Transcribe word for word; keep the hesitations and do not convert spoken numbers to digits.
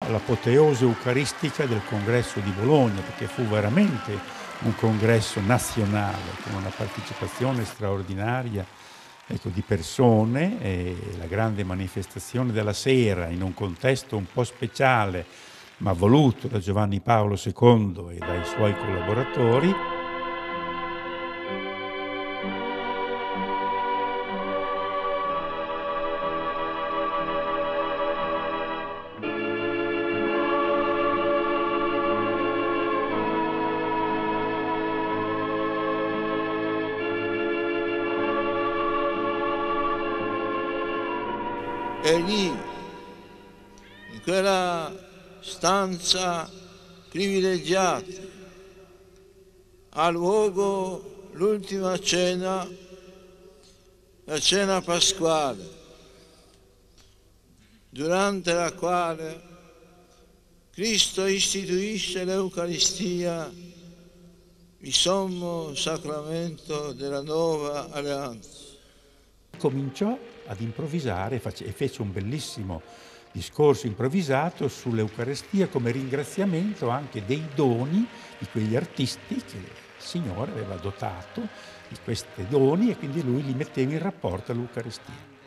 l'apoteosi eucaristica del congresso di Bologna, perché fu veramente un congresso nazionale con una partecipazione straordinaria, ecco, di persone, e la grande manifestazione della sera in un contesto un po' speciale, ma voluto da Giovanni Paolo secondo e dai suoi collaboratori. E lì, in quella stanza privilegiata, ha luogo l'ultima cena, la cena pasquale, durante la quale Cristo istituisce l'Eucaristia, il sommo sacramento della nuova alleanza. Cominciò ad improvvisare e fece un bellissimo discorso improvvisato sull'Eucaristia come ringraziamento anche dei doni di quegli artisti che il Signore aveva dotato di questi doni, e quindi lui li metteva in rapporto all'Eucaristia.